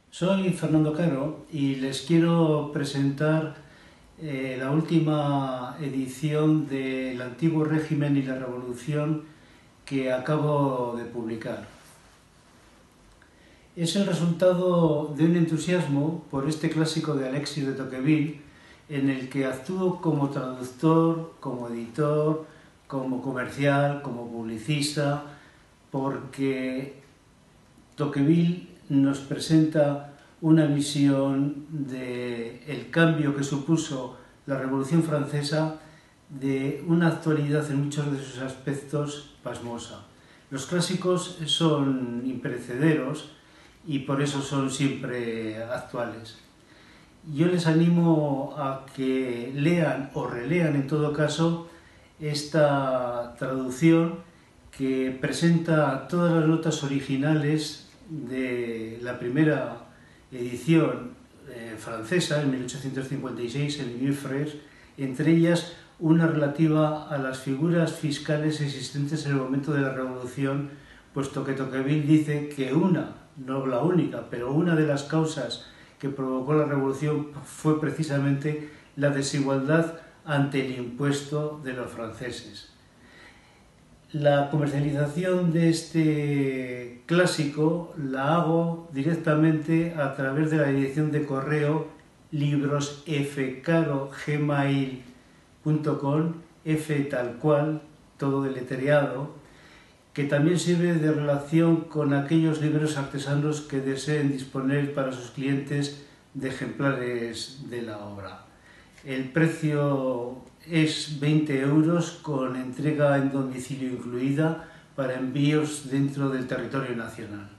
Soy Fernando Caro y les quiero presentar la última edición del Antiguo Régimen y la Revolución que acabo de publicar. Es el resultado de un entusiasmo por este clásico de Alexis de Tocqueville, en el que actúo como traductor, como editor, como comercial, como publicista, porque Tocqueville nos presenta una visión del cambio que supuso la Revolución Francesa, de una actualidad en muchos de sus aspectos pasmosa. Los clásicos son imperecederos y por eso son siempre actuales. Yo les animo a que lean o relean en todo caso esta traducción que presenta todas las notas originales de la primera edición francesa en 1856 en Louis Frères, entre ellas una relativa a las figuras fiscales existentes en el momento de la Revolución, puesto que Tocqueville dice que no la única, pero una de las causas que provocó la Revolución fue precisamente la desigualdad ante el impuesto de los franceses. La comercialización de este clásico la hago directamente a través de la dirección de correo librosfcaro@gmail.com, F tal cual, todo deletreado, que también sirve de relación con aquellos libreros artesanos que deseen disponer para sus clientes de ejemplares de la obra. El precio es 20 € con entrega en domicilio incluida para envíos dentro del territorio nacional.